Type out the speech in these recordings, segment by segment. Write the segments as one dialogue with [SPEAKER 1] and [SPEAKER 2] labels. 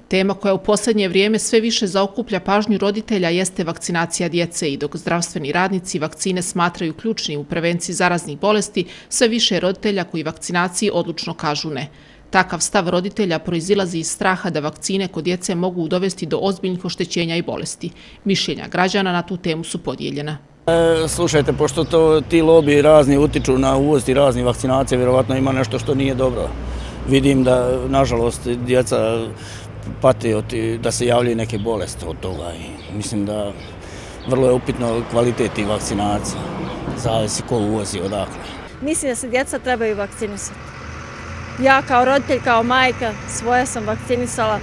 [SPEAKER 1] Tema koja u posljednje vrijeme sve više zaokuplja pažnju roditelja jeste vakcinacija djece i dok zdravstveni radnici vakcine smatraju ključnim u prevenciji zaraznih bolesti, sve više roditelja koji vakcinaciji odlučno kažu ne. Takav stav roditelja proizilazi iz straha da vakcine kod djece mogu dovesti do ozbiljnih oštećenja i bolesti. Mišljenja građana na tu temu su podijeljena.
[SPEAKER 2] Slušajte, pošto ti lobiji razni utiču na uvoz i razni vakcinacije, vjerovatno ima nešto što nije dobro. Vidim da, nažalost, djeca pati da se javljaju neke bolesti od toga i mislim da vrlo je upitno kvalitet i vakcinacija. Zavisi ko uvozi odakle.
[SPEAKER 3] Mislim da se djeca trebaju vakcinisati. Ja kao roditelj, kao majka svoje sam vakcinisala.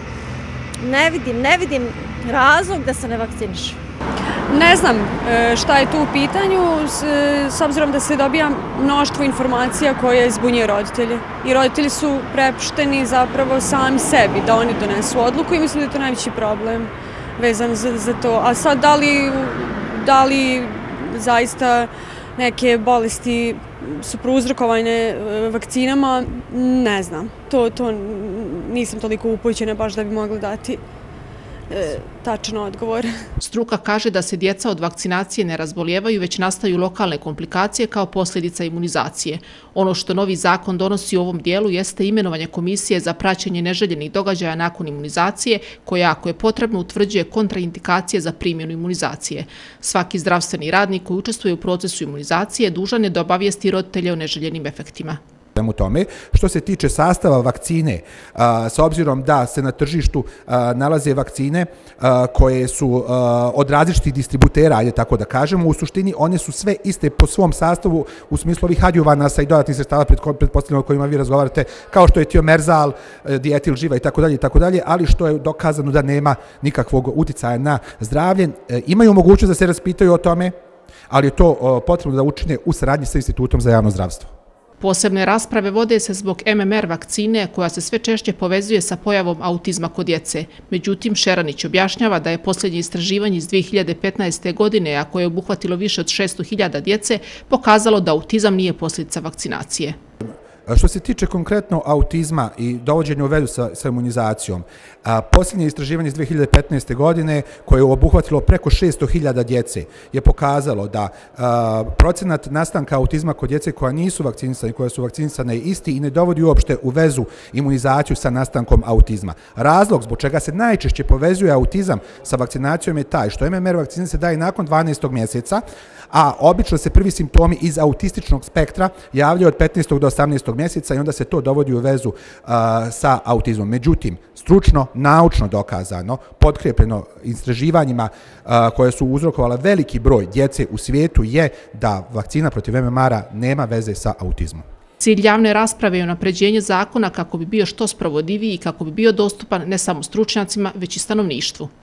[SPEAKER 3] Ne vidim razlog da se ne vakcinišu.
[SPEAKER 4] Ne znam šta je tu u pitanju, s obzirom da se dobija mnoštvo informacija koje zbunjuje roditelje. I roditelji su prepušteni zapravo sami sebi da oni donesu odluku i mislim da je to najveći problem vezan za to. A sad da li zaista neke bolesti su prouzrokovane vakcinama, ne znam. To nisam toliko upućena baš da bi mogla dati tačan odgovor.
[SPEAKER 1] Struka kaže da se djeca od vakcinacije ne razbolijevaju, već nastaju lokalne komplikacije kao posljedica imunizacije. Ono što novi zakon donosi u ovom dijelu jeste imenovanje komisije za praćenje neželjenih događaja nakon imunizacije, koja, ako je potrebno, utvrđuje kontraindikacije za primjenu imunizacije. Svaki zdravstveni radnik koji učestvuje u procesu imunizacije dužan je da obavijesti roditelje o neželjenim efektima.
[SPEAKER 5] U tome. Što se tiče sastava vakcine, s obzirom da se na tržištu nalaze vakcine koje su od različitih distributera, ajde tako da kažemo, u suštini one su sve iste po svom sastavu u smislu ovih adjuvanasa i dodatnih sredstava pretpostavljamo o kojima vi razgovarate, kao što je tiomerzal, dietil živa i tako dalje, ali što je dokazano da nema nikakvog uticaja na zdravlje. Imaju mogućnost da se raspitaju o tome, ali je to potrebno da učine u saradnji sa Institutom za javno zdravstvo.
[SPEAKER 1] Posebne rasprave vode se zbog MMR vakcine koja se sve češće povezuje sa pojavom autizma kod djece. Međutim, Šeranić objašnjava da je posljednje istraživanje iz 2015. godine, a koje je obuhvatilo više od 600.000 djece, pokazalo da autizam nije posljedica vakcinacije.
[SPEAKER 5] Što se tiče konkretno autizma i dovođenja u vezu sa imunizacijom, posljednje istraživanje iz 2015. godine koje je obuhvatilo preko 600.000 djece je pokazalo da procenat nastanka autizma kod djece koja nisu vakcinisane, koja su vakcinisane je isti i ne dovodi uopšte u vezu imunizaciju sa nastankom autizma. Razlog zbog čega se najčešće povezuje autizam sa vakcinacijom je taj što MMR vakcina se daje nakon 12. mjeseca, a obično se prvi simptomi iz autističnog spektra javljaju od 15. do 18. mjeseca i onda se to dovodi u vezu sa autizmom. Međutim, stručno, naučno dokazano, potkrepljeno istraživanjima koje su uzrokovala veliki broj djece u svijetu je da vakcina protiv MMR-a nema veze sa autizmom.
[SPEAKER 1] Cilj javne rasprave je unapređenje zakona kako bi bio što sprovodiviji i kako bi bio dostupan ne samo stručnjacima, već i stanovništvu.